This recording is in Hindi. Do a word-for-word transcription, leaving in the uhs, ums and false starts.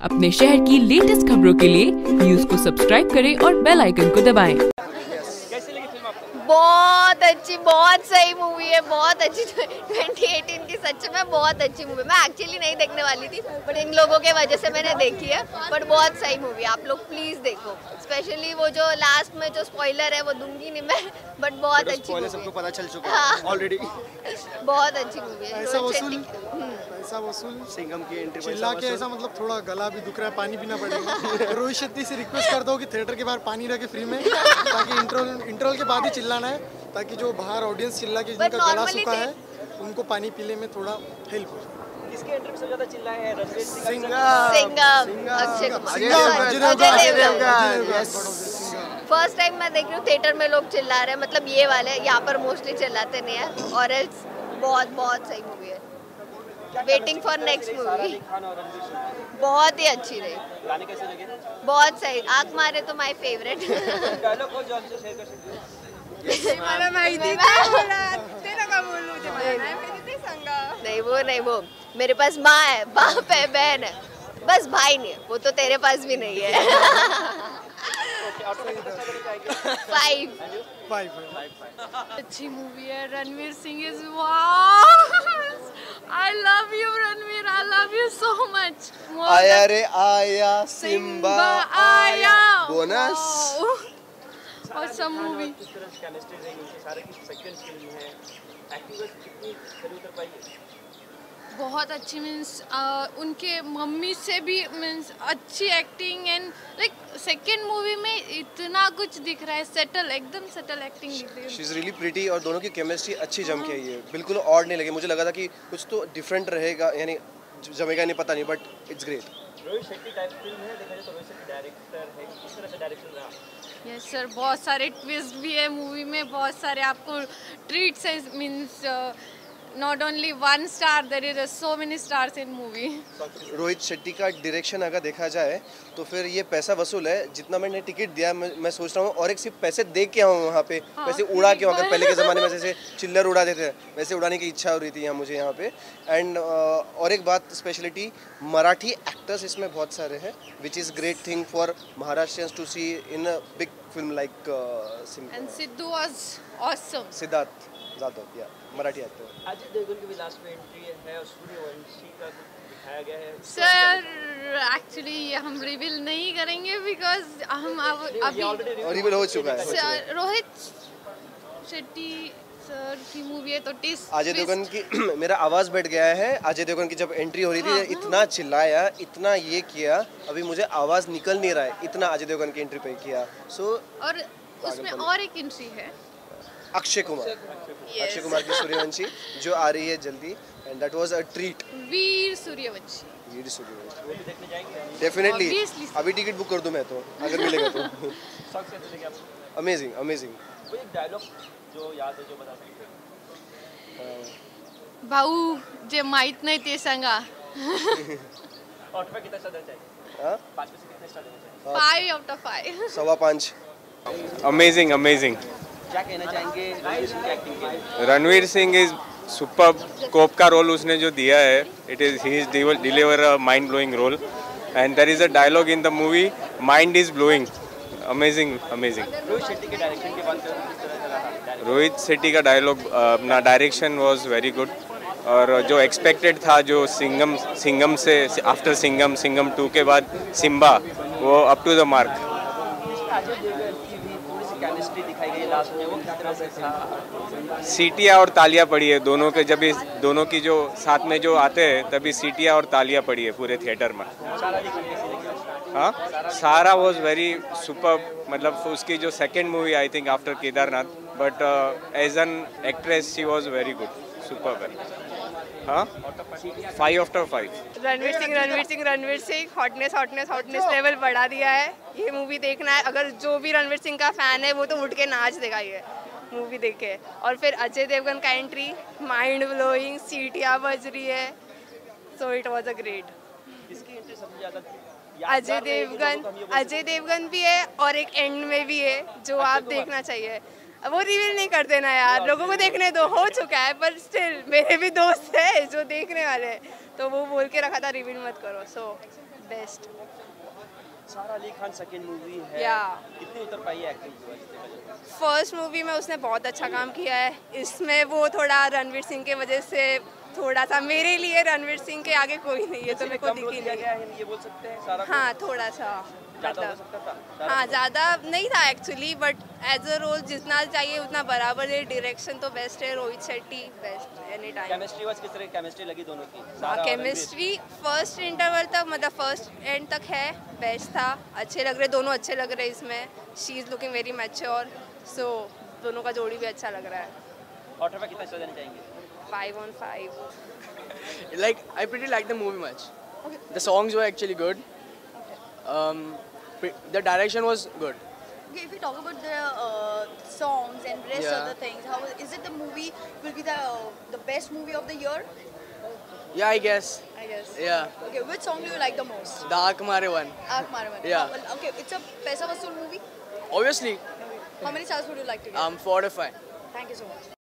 अपने शहर की लेटेस्ट खबरों के लिए न्यूज को सब्सक्राइब करें और बेल आइकन को दबाएं। बहुत अच्छी, बहुत सही मूवी है, बहुत अच्छी। ट्वेंटी एटीन की सच में बहुत अच्छी मूवी। मैं एक्चुअली नहीं देखने वाली थी, बट इन लोगों के वजह से मैंने देखी है। बट बहुत सही मूवी, आप लोग प्लीज देखो। स्पेशली वो जो लास्ट में जो स्पॉइलर है वो दूंगी नहीं मैं, बट बहुत अच्छी मूवी है। सबको पता चल चुका है ऑलरेडी। बहुत अच्छी मूवी है। पैसा वसूल, पैसा वसूल। सिंघम की एंट्री चिल्ला के ऐसा मतलब थोड़ा गला भी दुख रहा है, पानी पीना पड़ेगा। रोहित शेट्टी से रिक्वेस्ट कर दो कि थिएटर के बाहर पानी रखे फ्री में, ताकि इंटरवल इंटरवल के बाद ही चिल्लाना है, ताकि जो बाहर ऑडियंस चिल्ला के जिनका गला सूखा है उनको पानी पीने में थोड़ा हेल्प हो जाए। किसके एंट्री में सबसे ज्यादा चिल्लाए हैं? रणवीर सिंह, सिंघम, अक्षय कुमार, अजय देवगन। फर्स्ट टाइम मैं देख रही हूँ थिएटर में लोग चिल्ला रहे हैं, मतलब ये वाले यहाँ पर मोस्टली चिल्लाते नहीं है। और एल्स बहुत बहुत सही मूवी है। Waiting for next movie. बहुत ही अच्छी रही। गाने कैसे लगे? बहुत सही। आँख मारे तो माय फेवरेट। डायलॉग को जो हमसे शेयर कर सकते हैं? मला माहिती काय बोला ते नका बोलू ते मला नाही माहिती ते सांगा. नहीं वो नहीं, वो मेरे पास माँ है, बाप है, बहन है, बस भाई नहीं है। वो तो तेरे पास भी नहीं है। फाइव फाइव अच्छी मूवी है. Ranveer Singh is wow. I love you Ranveer. I love you so much. आया रे आया सिम्बा आया बोनस. Awesome movie. किस तरह से केमिस्ट्री रही उनके सारे की सेकंड फिल्म है. एक्टिंग कितनी खरी उतर पाई है? बहुत अच्छी मीन्स उनके मम्मी से भी मीन्स अच्छी acting and like second movie में इतना कुछ दिख रहा है. सेटल, एकदम सेटल एक्टिंग दिख रही है. शी इज़ रियली प्रीटी और दोनों की केमिस्ट्री अच्छी जम के आई है. बिल्कुल ऑड नहीं लगे. मुझे लगा था कि कुछ तो डिफरेंट रहेगा, यानी जमेगा नहीं, पता नहीं, but it's great. Rohit Shetty type film है, देखा जाए तो रोहित शेट्टी डायरेक्टर है. किस तरह से डायरेक्शन रहा? Yes yes, sir. बहुत सारे ट्विस्ट भी है मूवी में, बहुत सारे आपको ट्रीट्स है. Means not only one star, there is so many stars in movie. Rohit Shetty का डायरेक्शन अगर देखा जाए तो फिर ये पैसा वसूल है. जितना मैंने टिकट दिया, मैं, मैं सोच रहा हूँ और एक सिर्फ पैसे दे के आऊँ वहाँ पे. हाँ, पैसे उड़ा के, अगर पहले के ज़माने में जैसे चिल्लर उड़ा देते हैं वैसे उड़ाने की इच्छा हो रही थी यहाँ मुझे यहाँ पे. एंड uh, और एक बात, स्पेशलिटी मराठी एक्टर्स इसमें बहुत सारे हैं, which is great thing for Maharashtrians to see in a big film like and Siddhu was awesome. Siddharth Jadhav, या मराठी एक्टर. अजय देवगन की भी लास्ट में एंट्री है और सूर्यवंशी का दिखाया गया है. सर एक्चुअली हम रिवील नहीं करेंगे बिकॉज हम अभी रिवील हो चुका है. सर रोहित शेट्टी सर की मूवी है तो टिस अजय देवगन की मेरा आवाज़ बैठ गया है. अजय देवगन की जब एंट्री हो रही थी, हाँ, इतना चिल्लाया, इतना ये किया, अभी मुझे आवाज़ निकल नहीं रहा है, इतना अजय देवगन की एंट्री पे किया. सो so, और उसमें और एक एंट्री है अक्षय कुमार. अक्षय कुमार की सूर्यवंशी जो आ रही है जल्दी, and that was a treat. Veer Sooryavanshi. Veer Sooryavanshi वो भी देखने जाएंगे डेफिनेटली. अभी टिकट बुक कर दूं मैं तो, अगर मिलेगा तो. सॉन्ग कैसे लगे आपको? Amazing amazing. वो एक डायलॉग जो याद है, जो बता सकते हैं? भाऊ जे माहित नाही ते सांगा. आउट में कितना स्टार देना चाहिए? हां, पाँच में से कितने स्टार देना चाहिए? Five out of five. सवा पाँच. Amazing amazing. क्या कहना चाहेंगे रणवीर सिंह की एक्टिंग के लिए? Ranveer Singh is super. Cop का रोल उसने जो दिया है, it is he is deliver a mind blowing role. And there is a dialogue in the movie, mind is blowing. Amazing amazing. Rohit Shetty के डायरेक्शन के बात करें तो किस तरह का रहा? रोहित शेट्टी का डायलॉग, अपना डायरेक्शन वाज वेरी गुड. और जो एक्सपेक्टेड था, जो सिंघम सिंघम से आफ्टर सिंघम सिंघम टू के बाद सिम्बा, वो up to the mark. Ajay Devgn की भी थोड़ी सी केमिस्ट्री दिखाई गई लास्ट में, वो किस तरह से था? सीटियाँ और तालियाँ पड़ी है दोनों के. जब इस दोनों की जो साथ में जो आते हैं तभी सीटियाँ और तालियाँ पड़ी है पूरे थिएटर में. हाँ, सारा वॉज वेरी सुपर. मतलब उसकी जो second movie I think after Kedarnath, but as an actress she was very good, super. हाँ, five after five. Ranveer Singh Ranveer Singh Ranveer Singh hotness hotness hotness level बढ़ा दिया है. ये मूवी देखना है, अगर जो भी रणवीर सिंह का फैन है वो तो उठ के नाच देगा ये मूवी देख के. और फिर अजय देवगन का एंट्री, माइंड ब्लोइंग, सीटियाँ बज रही है. So it was a great. इसकी एंट्री सबसे ज़्यादा अजय देवगन अजय देवगन भी है और एक एंड में भी है जो आप देखना चाहिए. वो रिवील नहीं कर देना यार, लोगों को देखने दो. हो चुका है, पर स्टिल मेरे भी दोस्त है जो देखने वाले हैं, तो वो बोल के रखा था रिवील मत करो. So best. Sara Ali Khan second movie है, Yeah. कितनी उतर पाई है एक्टिंग की वजह से? फर्स्ट मूवी में उसने बहुत अच्छा काम किया है, इसमें वो थोड़ा रणवीर सिंह के वजह से थोड़ा सा, मेरे लिए रणवीर सिंह के आगे कोई नहीं है तो मेरे को कम रोल दिखी दिया नहीं। गया है, ये बोल सकते हैं सारा? हाँ थोड़ा सा, ज़्यादा हो मतलब सकता था सारा हाँ कुछ? ज़्यादा नहीं था actually, but as a role जितना चाहिए उतना बराबर है। डायरेक्शन तो बेस्ट है, Rohit Shetty best any time. Chemistry wise किस तरह केमिस्ट्री लगी दोनों की? हाँ सारा और केमिस्ट्री फर्स्ट इंटरवल तक, मतलब फर्स्ट एंड तक है, बेस्ट था, अच्छे लग रहे, दोनों अच्छे लग रहे इसमें। She is looking very mature, so दोनों का जोड़ी भी अच्छा लग रहा है। रणवीर। आउट ऑफ कितना स्टार देना चाहेंगे? Five on five. Like I pretty liked the movie much. Okay. The songs were actually good. Um, pre- the direction was good. Okay, if we talk about the uh, songs and rest Yeah. of the things, how is it the movie will be the uh, the best movie of the year? Yeah, I guess. I guess. Yeah. Okay, which song do you like the most? The Aak Mare one. Aak Marwan. Yeah. Oh, well, okay, it's a paisa vasool movie. Obviously, How many stars would you like to give? um, four to five. Thank you so much.